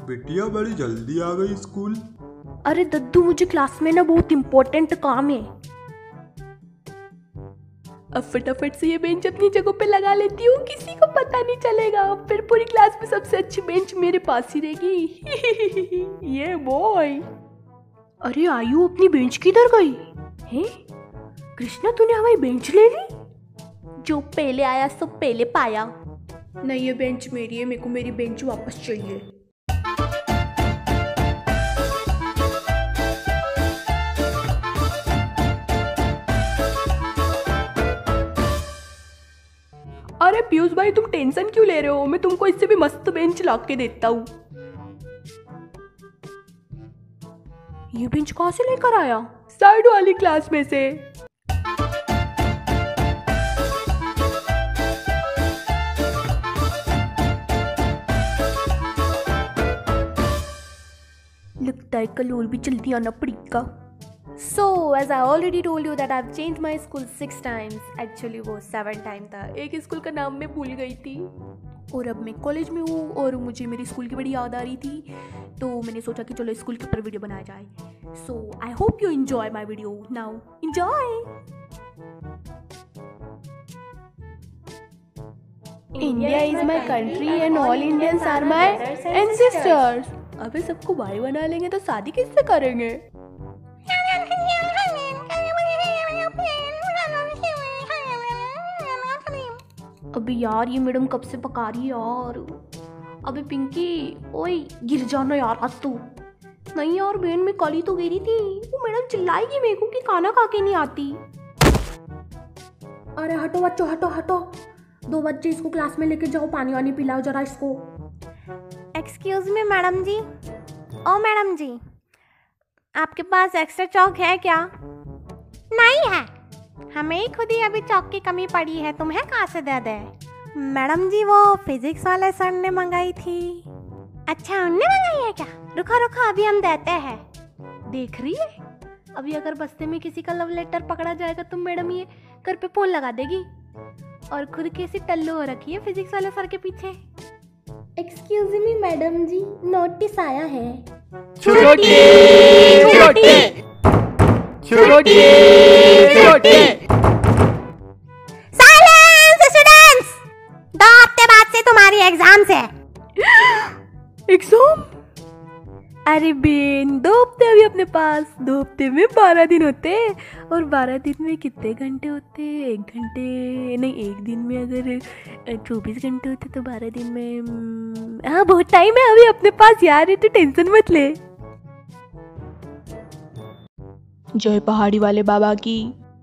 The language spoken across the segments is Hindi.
बिटिया बड़ी जल्दी आ गई स्कूल। अरे दद्दू, मुझे क्लास में ना बहुत इम्पोर्टेंट काम है। अब फटाफट से ये बेंच अपनी जगह पे लगा लेती हूँ, किसी को पता नहीं चलेगा। फिर पूरी क्लास में सबसे अच्छी बेंच मेरे पास ही रहेगी। ये बॉय। अरे आयु, अपनी बेंच किधर गई है? कृष्णा, तूने हमारी बेंच ले ली? जो पहले आया सो पहले पाया। नहीं, ये बेंच मेरी है, मेरे को मेरी बेंच वापस चाहिए। अरे पीयूष भाई, तुम टेंशन क्यों ले रहे हो? मैं तुमको इससे भी मस्त बेंच ला के देता हूँ। ये बेंच कहाँ से लेकर आया? साइड वाली क्लास में से। लगता है कल और भी जल्दी आना पड़ेगा। So, as I already told you that I've changed my school 6 times. Actually वो 7 टाइम था। एक स्कूल का नाम मैं भूल गई थी और अब मैं कॉलेज में हूँ और मुझे मेरी स्कूल की बड़ी याद आ रही थी, तो मैंने सोचा कि चलो स्कूल के ऊपर वीडियो बनाया जाए। So, I hope you enjoy my video. Now, enjoy! India is my country and all Indians are my ancestors. अबे सबको भाई बना लेंगे तो शादी किससे करेंगे? अबे यार, ये मैडम कब से पका रही है यार। अबे पिंकी, ओए गिर जाना यार आज तो। नहीं यार बहन, मैं कल ही तो गिरी थी। वो मैडम चिल्लाएगी मेरे को कि खाना खा के नहीं आती। अरे हटो बच्चों, हटो हटो। 2 बच्चे इसको क्लास में लेके जाओ, पानी वानी पिलाओ जरा इसको। Excuse me madam ji. ओ मैडम जी, आपके पास एक्स्ट्रा चौक है क्या? नहीं है, हमें ही खुद ही अभी चौक की कमी पड़ी है, तुम्हें कहाँ से दे दे? मैडम जी, वो फिजिक्स वाले सर ने मंगाई थी। अच्छा, उनने मंगाई है क्या? रुको रुको, अभी हम देते हैं। देख रही है, अभी अगर बस्ते में किसी का लव लेटर पकड़ा जाएगा तो मैडम ये घर पे फोन लगा देगी। और खुद कैसी टल्लू हो रखी है फिजिक्स वाले सर के पीछे। Excuse me madam ji, notice आया है। छोटे छोटे छोटे छोटे। साइलेंस स्टूडेंट्स, 2 हफ्ते बाद से तुम्हारी एग्जाम्स है। एग्जाम? अरे बेन, 2 हफ्ते अभी अपने पास। 2 हफ्ते में 12 दिन होते, और 12 दिन में कितने घंटे होते? 1 घंटे नहीं, 1 दिन में अगर 24 घंटे होते तो 12 दिन में हाँ बहुत टाइम है अभी अपने पास यार, तो टेंशन मत ले। जय पहाड़ी वाले बाबा की।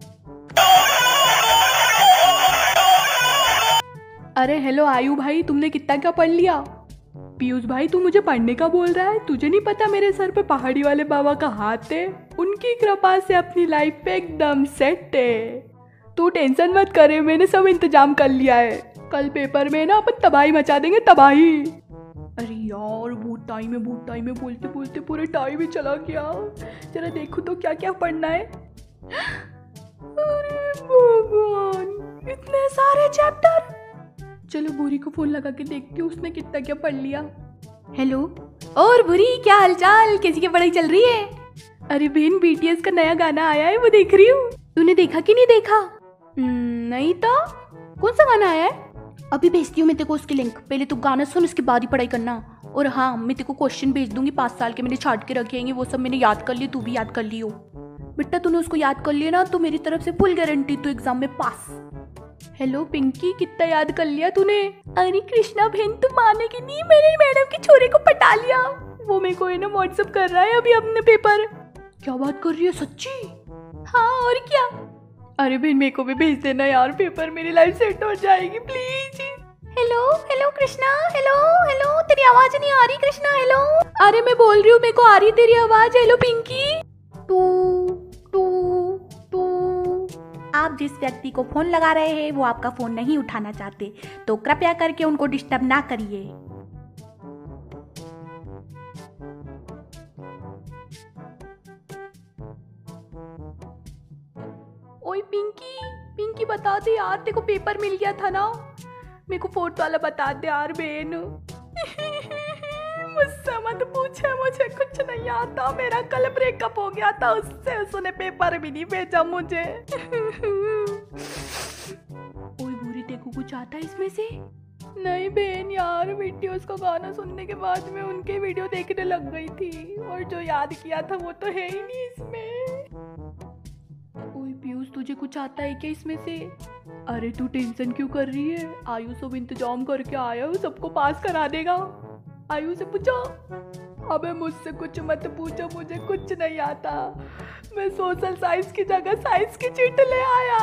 अरे हेलो आयु भाई, तुमने कितना क्या पढ़ लिया? पीयूष भाई, तू मुझे पढ़ने का बोल रहा है? तुझे नहीं पता मेरे सर पे पहाड़ी वाले बाबा का हाथ है? उनकी कृपा से अपनी लाइफ पे एकदम सेट है। तू टेंशन मत करे, मैंने सब इंतजाम कर लिया है। कल पेपर में ना अपन तबाही मचा देंगे, तबाही। अरे यार बहुत टाइम है बोलते बोलते पूरे टाइम ही चला गया। जरा देखो तो क्या क्या पढ़ना है। अरे भगवान, इतने सारे चैप्टर। चलो भूरी को फोन लगा के देखती हूँ उसने कितना क्या पढ़ लिया। हेलो, और भूरी क्या हालचाल, कैसी क्या पढ़ाई चल रही है? अरे बहन, BTS का नया गाना आया है, वो देख रही हूँ। तूने देखा कि नहीं देखा? नहीं तो कौन सा गाना आया है? अभी भेजती हूँ मैं तेरे को उसकी लिंक। पहले तू गाना सुन, उसके बाद ही पढ़ाई करना। और हाँ, मैं तेरे को क्वेश्चन भेज दूंगी 5 साल के, मैंने छाट के रखे हैं, वो सब मैंने याद कर लिए, तू भी याद कर लियो। बेटा तूने उसको याद कर लिया ना तो मेरी तरफ से फुल गारंटी, तू एग्जाम में पास। हेलो पिंकी, कितना याद कर लिया तूने? अरे कृष्णा बहन, तुम मानेगी नहीं, मैंने मैडम के छोरे को पटा लिया। वो मेरे को है ना व्हाट्सएप कर रहा है अभी अपने पेपर। क्या बात कर रही है, सच्ची? हाँ और क्या। अरे बहन, मेरे को भी भेज देना यार पेपर, मेरी लाइफ सेट हो जाएगी please. Hello hello Krishna, hello hello, तेरी आवाज नहीं आ रही कृष्णा, हेलो। अरे मैं बोल रही हूँ, मेरे को आ रही तेरी आवाज। हेलो पिंकी। टू टू टू। आप जिस व्यक्ति को फोन लगा रहे हैं वो आपका फोन नहीं उठाना चाहते, तो कृपया करके उनको डिस्टर्ब ना करिए। ओए पिंकी, पिंकी बता दे यार, तेरे को पेपर मिल गया था ना? मेरे को फोर्थ वाला बता दे यार बहन। मुझसे मत पूछे, मुझे कुछ नहीं आता। मेरा कल ब्रेकअप हो गया था उससे, उसने पेपर भी नहीं भेजा मुझे। ओए भूरी, देखो कुछ आता है इसमें से? नहीं बहन यार, वीडियोस का गाना सुनने के बाद मैं उनके वीडियो देखने लग गई थी, और जो याद किया था वो तो है ही नहीं इसमें। ओए पीयूष, तुझे कुछ आता है क्या इसमें से? अरे तू टेंशन क्यों कर रही है? आयु सब इंतजाम करके आया हूँ, सबको पास करा देगा। आयु से पूछो। अबे मुझसे कुछ मत पूछो, मुझे कुछ नहीं आता। मैं सोशल साइंस की जगह साइंस की चीट ले आया।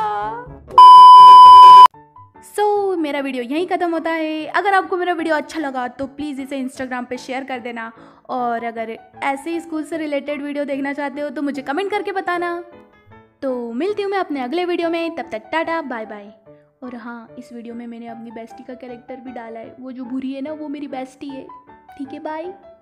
मेरा वीडियो यहीं ख़त्म होता है। अगर आपको मेरा वीडियो अच्छा लगा तो प्लीज़ इसे इंस्टाग्राम पे शेयर कर देना, और अगर ऐसे ही स्कूल से रिलेटेड वीडियो देखना चाहते हो तो मुझे कमेंट करके बताना। तो मिलती हूँ मैं अपने अगले वीडियो में, तब तक टाटा बाय बाय। और हाँ, इस वीडियो में मैंने अपनी बेस्टी का कैरेक्टर भी डाला है। वो जो भूरी है ना, वो मेरी बेस्टी है। ठीक है, बाय।